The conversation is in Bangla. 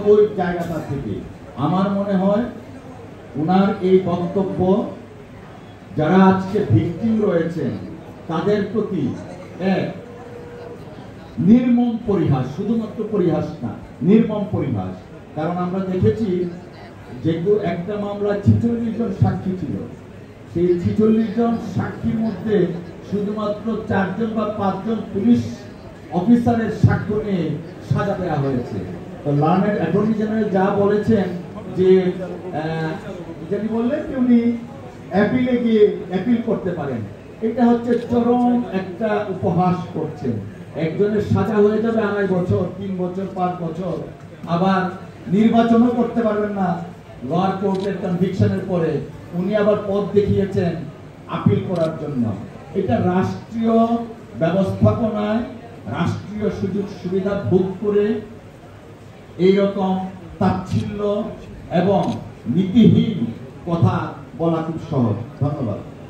ওই জায়গাটা থেকে আমার মনে হয় ওনার এই বক্তব্য যারা আজকে ভিকটিম রয়েছেন তাদের প্রতি এক নির্মম পরিহাস, শুধুমাত্র পরিহাস না, নির্মম পরিহাস। কারণ আমরা দেখেছি যেগুলো একটা মামলা 46 জন সাক্ষী ছিল, সেই 46 জন সাক্ষীর মধ্যে শুধুমাত্র 4 জন বা 5 জন পুলিশ অফিসারের সাক্ষ্য নিয়ে সাজা দেওয়া হয়েছে। তো লার্নেড অ্যাটর্নি জেনারেল যা বলেছেন যে যিনি বললেন যে উনি অ্যাপিলে গিয়ে অ্যাপিল করতে পারেন, এটা হচ্ছে চরম একটা উপহাস করছেন। একজনের সাজা হয়ে যাবে 2.5 বছর, 3 বছর, 5 বছর, আবার নির্বাচনও করতে পারবেন না লোয়ার কোর্টের কনভিকশনের পরে, উনি আবার পথ দেখিয়েছেন আপিল করার জন্য। এটা রাষ্ট্রীয় ব্যবস্থাপনায় রাষ্ট্রীয় সুযোগ সুবিধা ভোগ করে এইরকম তাচ্ছিল্য এবং নীতিহীন কথা বলা খুব সহজ। ধন্যবাদ।